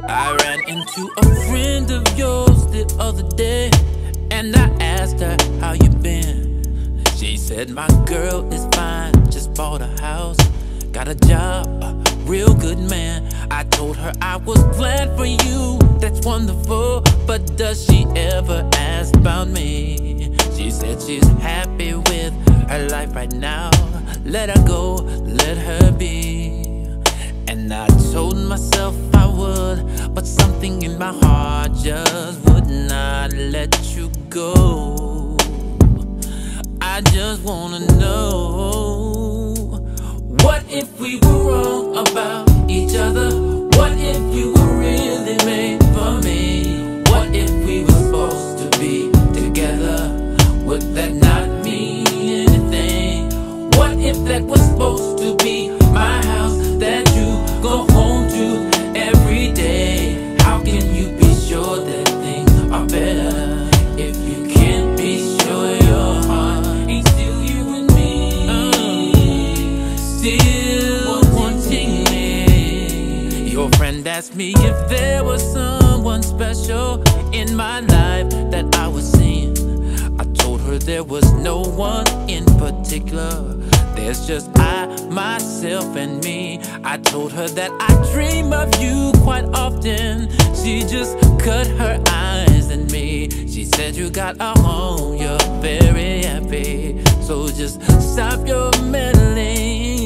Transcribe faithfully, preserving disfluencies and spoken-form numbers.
I ran into a friend of yours the other day, and I asked her, how you been? She said, my girl is fine, just bought a house, got a job, a real good man. I told her I was glad for you, that's wonderful, but does she ever ask about me? She said she's happy with her life right now, let her go, let her be. And I told myself I would, but something in my heart just would not let you go. I just wanna know, what if we were wrong about each other? What if you were really made for me? What if we were supposed to be together? Would that not mean anything? What if that was supposed to be my house that you go home to every day? How can you be sure that things are better if you can't be sure your heart ain't still you and me? Still wanting me. Your friend asked me if there was someone special in my life that I was seeing. I told her there was no one in particular, there's just I, myself, and me. I told her that I dream of you quite often. She just cut her eyes at me. She said, you got a home, you're very happy, so just stop your meddling.